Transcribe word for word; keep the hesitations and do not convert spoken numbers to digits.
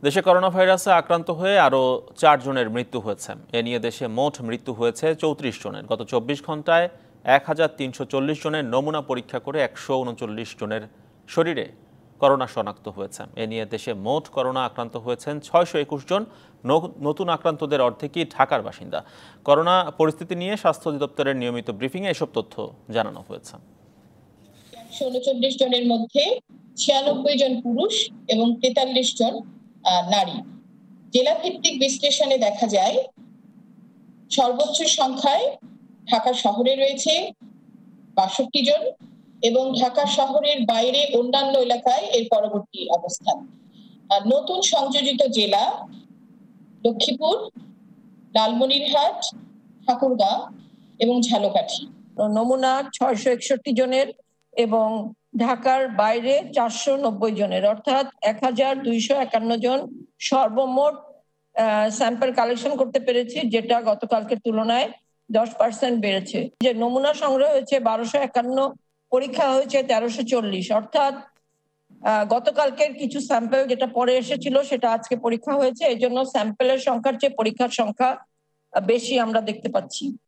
দেশে করোনা ভাইরাসে আক্রান্ত হয়ে আরও চার জনের মৃত্যু হয়েছে। এ নিয়ে দেশে মোট মৃত্যু হয়েছে চৌত্রিশ জনের। গত চব্বিশ ঘন্টায় এক হাজার তিনশো চল্লিশ জনের নমুনা পরীক্ষা করে একশো উনচল্লিশ জনের শরীরে করোনা শনাক্ত হয়েছে। এ নিয়ে দেশে মোট করোনা আক্রান্ত হয়েছেন ছয়শো একুশ জন। নতুন আক্রান্তদের অর্ধেকই ঢাকার বাসিন্দা। করোনা পরিস্থিতি নিয়ে স্বাস্থ্য অধিদপ্তরের নিয়মিত ব্রিফিংয়ে এসব তথ্য জানানো হয়েছে। একশো উনচল্লিশ জনের মধ্যে ছিয়ানব্বই জন পুরুষ এবং তেতাল্লিশ জন নারী। জেলা ভিত্তিক বিশ্লেষণে দেখা যায় সর্বোচ্চ সংখ্যায় ঢাকা শহরে রয়েছে বাষট্টি জন এবং ঢাকা শহরের বাইরে অন্যান্য এলাকায় এর পরবর্তী অবস্থান। নতুন সংযোজিত জেলা লক্ষ্মীপুর, লালমনিরহাট, ঠাকুরগাঁও এবং ঝালকাঠি। নমুনা ছয়শো একষট্টি জনের এবং ঢাকার বাইরে চারশো নব্বই জনের, অর্থাৎ এক হাজার দুইশো একান্ন জন সর্বমোট স্যাম্পল কালেকশন করতে পেরেছি, যেটা গতকালকের তুলনায় দশ পার্সেন্ট বেড়েছে। যে নমুনা সংগ্রহ হয়েছে বারোশো একান্ন, পরীক্ষা হয়েছে তেরোশো চল্লিশ, অর্থাৎ গতকালকের কিছু স্যাম্পল যেটা পরে এসেছিল সেটা আজকে পরীক্ষা হয়েছে। এই জন্য স্যাম্পলের সংখ্যার চেয়ে পরীক্ষার সংখ্যা বেশি আমরা দেখতে পাচ্ছি।